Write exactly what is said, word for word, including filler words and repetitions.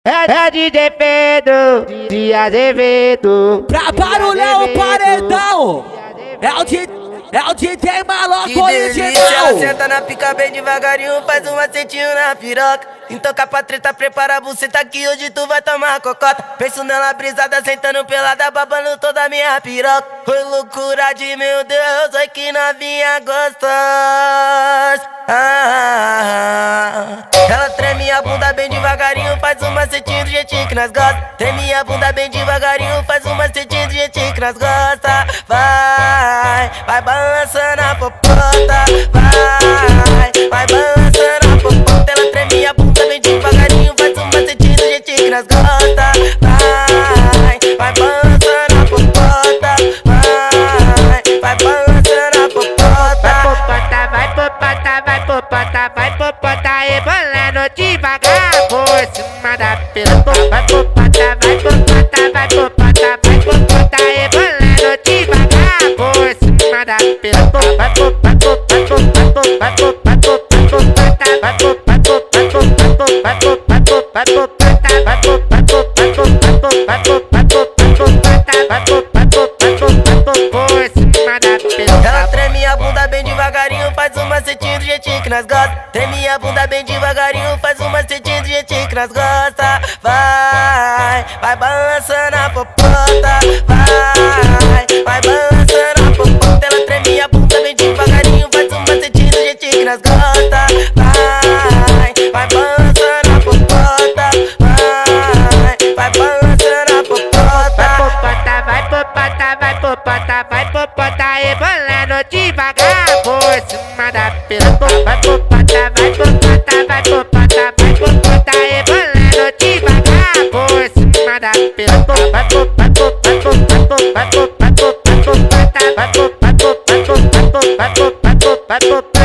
É, é D J Pedro de Azevedo. Pra barulhar o paredão. É o D J. É o D J Maloco original. Ela senta na pica bem devagarinho, faz um macetinho na piroca. Então capa treta, prepara a buceta que hoje tu vai tomar cocota. Penso nela brisada, sentando pelada, babando toda a minha piroca. Foi loucura de meu Deus, oi que novinha gostosa. Ah, ela treme a bunda bem devagarinho, faz um macetinho do jeitinho que nós gosta. Treme a bunda bem devagarinho, faz um macetinho do jeitinho que nós gosta. Vai, vai balançando a popota. Vai, vai balançando a popota. Ela treme a bunda bem devagarinho, faz um macetinho do jeitinho que nós gosta. Vai, vai balançando a popota. Vai, vai balançando a popota. Vai popota, vai popota, vai popota, vai popota, rebolando devagar por cima da piroca. Vai popota, vai popota, vai popota, vai popota, rebolando devagar por cima da piroca. Vai popota, vai popota, vai popota, vai popota, vai popota, vai popota, vai popota, vai popota, vai popota, vai popota, por cima da piroca. Ela treme a bunda bem devagarinho, faz um macetinho do jeitinho que nós gosta. Treme a bunda bem devagarinho, faz um macetinho do jeitinho que nós gosta. Vai, vai balançando a popota. Vai, vai balançando a popota. Ela treme a bunda bem devagarinho, faz um macetinho do jeitinho que nós gosta. Vai, vai balançando a popota. Vai, vai balançando a popota. Vai popota, vai popota, vai popota, rebolando devagar por cima da piroca. Vai popota, vai popota, vai popota, vai popota, rebolando devagar por cima da piroca. Vai popota, vai popota, vai popota, vai popota, vai popota, vai popota, vai popota, vai popota, vai popota.